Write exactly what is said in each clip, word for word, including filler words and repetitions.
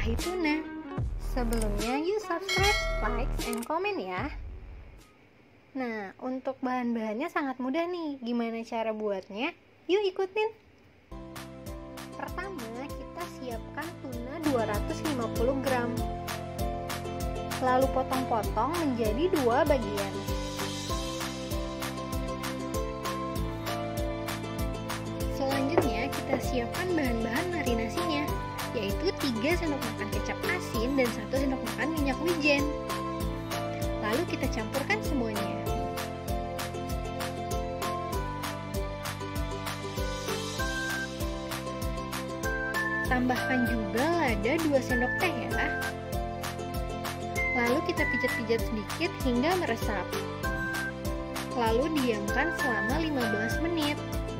mengolahi tuna. Sebelumnya, yuk subscribe, like, and comment ya. Nah, untuk bahan-bahannya sangat mudah nih. Gimana cara buatnya? Yuk ikutin. Pertama, kita siapkan tuna dua ratus lima puluh gram. Lalu potong-potong menjadi dua bagian. Selanjutnya, kita siapkan bahan-bahan marinasinya, yaitu tiga sendok makan kecap asin dan satu sendok makan minyak wijen. Lalu kita campurkan semuanya. Tambahkan juga lada dua sendok teh ya. Lalu kita pijat-pijat sedikit hingga meresap. Lalu diamkan selama lima belas menit.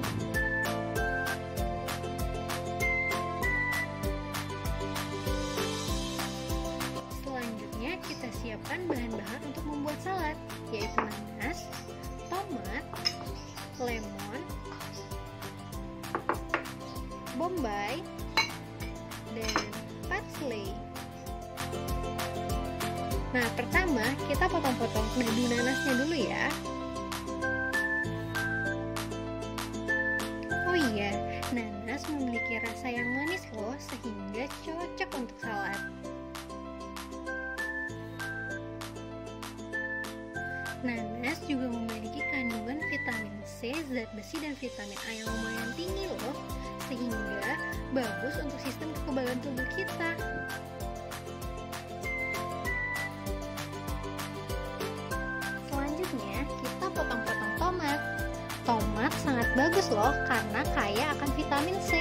Selanjutnya kita siapkan bahan-bahan untuk membuat salad, yaitu nanas, tomat, lemon, bombay, dan parsley. Nah, pertama kita potong-potong dadu nanasnya dulu ya. Oh iya, nanas memiliki rasa yang manis loh, sehingga cocok untuk salad. Nanas juga memiliki kandungan vitamin C, zat besi, dan vitamin A yang lumayan tinggi loh, sehingga bagus untuk sistem kekebalan tubuh kita. Selanjutnya, kita potong-potong tomat. Tomat sangat bagus loh, karena kaya akan vitamin C.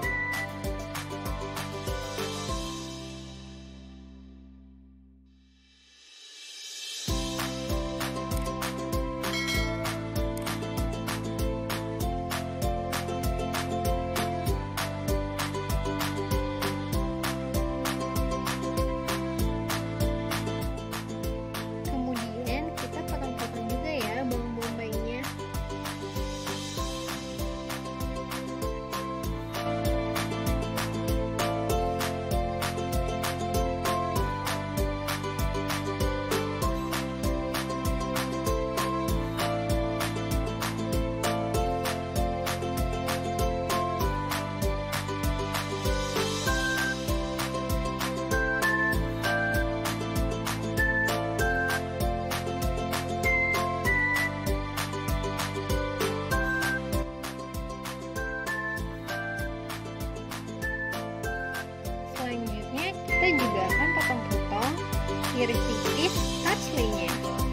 Selanjutnya kita juga akan potong-potong iris tipis parsley-nya.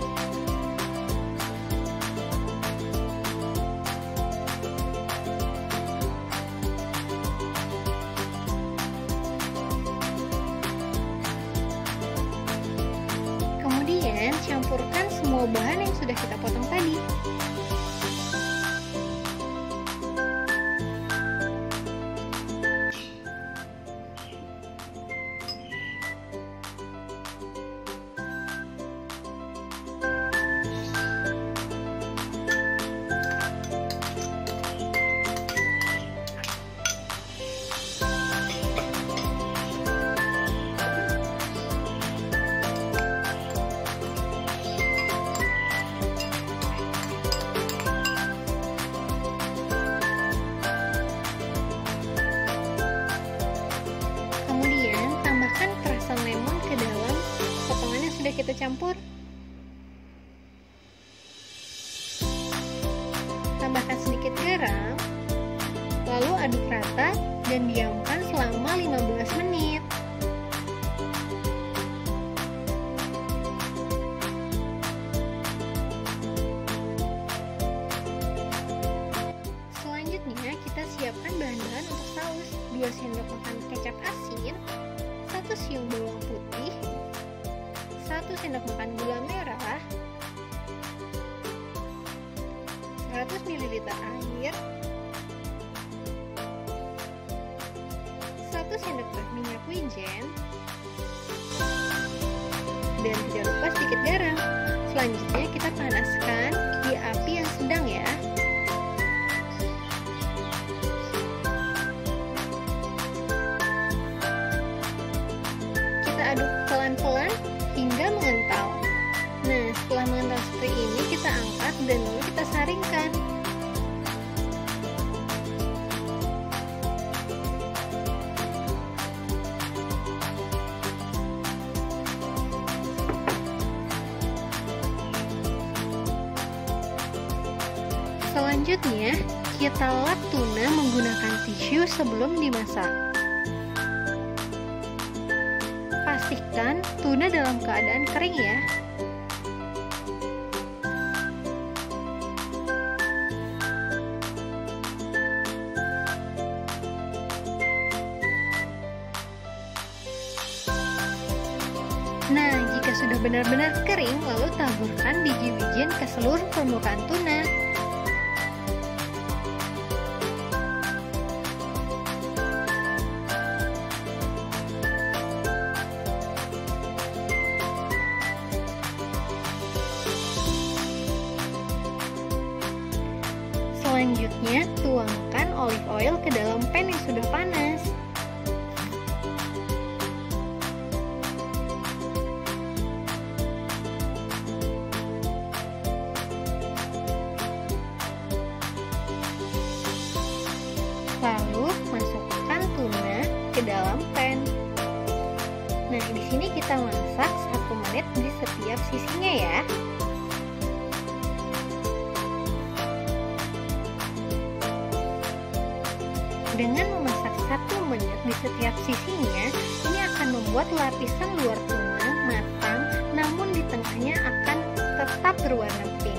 Kemudian campurkan semua bahan yang sudah kita potong tadi. Lemon ke dalam potongan yang sudah kita campur. Tambahkan sedikit garam, lalu aduk rata dan diamkan selama lima belas menit. Selanjutnya kita siapkan bahan-bahan untuk saus. dua sendok makan kecap asin, satu siung bawang putih, satu sendok makan gula merah, seratus mililiter air, satu sendok teh minyak wijen, dan tidak lupa sedikit garam. Selanjutnya kita panaskan di api yang sedang ya. Selanjutnya, kita lap tuna menggunakan tisu sebelum dimasak. Pastikan tuna dalam keadaan kering ya. Nah, jika sudah benar-benar kering, lalu taburkan biji wijen ke seluruh permukaan tuna. Selanjutnya, tuangkan olive oil ke dalam pan yang sudah panas. Lalu masukkan tuna ke dalam pan. Nah, di sini kita masak satu menit di setiap sisinya ya. Dengan memasak satu menit di setiap sisinya, ini akan membuat lapisan luar tuna matang, namun di tengahnya akan tetap berwarna pink.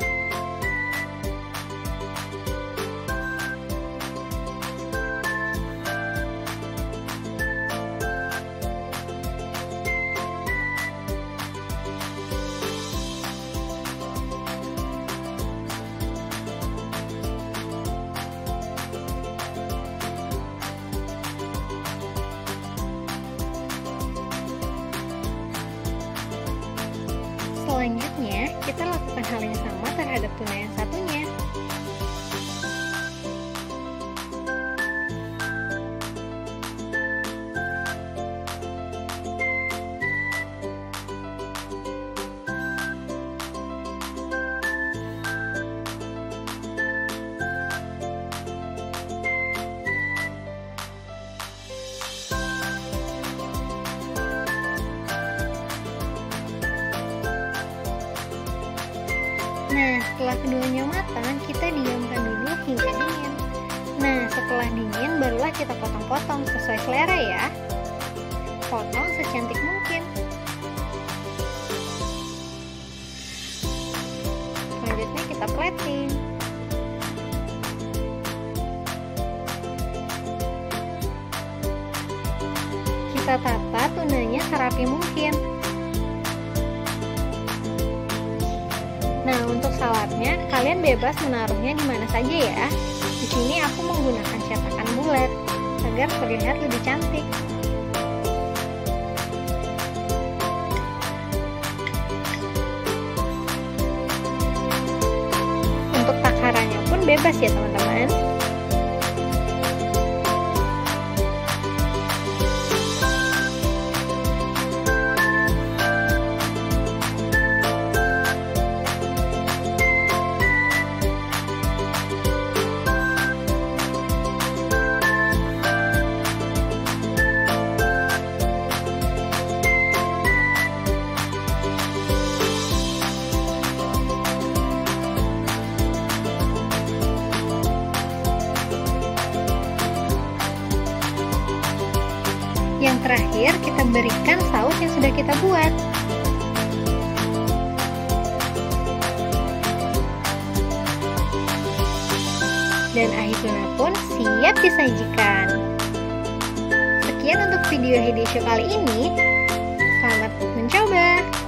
Selanjutnya, kita lakukan hal yang sama terhadap tuna yang satunya. Nah, setelah keduanya matang, kita diamkan dulu hingga dingin. Nah, setelah dingin, barulah kita potong-potong sesuai selera ya. Potong secantik mungkin. Selanjutnya kita plating. Kita tata tunanya serapi mungkin. Nah, untuk saladnya, kalian bebas menaruhnya di mana saja ya. Di sini aku menggunakan cetakan bulat agar terlihat lebih cantik. Untuk takarannya pun bebas ya teman-teman. Yang terakhir, kita berikan saus yang sudah kita buat. Dan ahi tuna pun siap disajikan. Sekian untuk video Heidi Show kali ini. Selamat mencoba!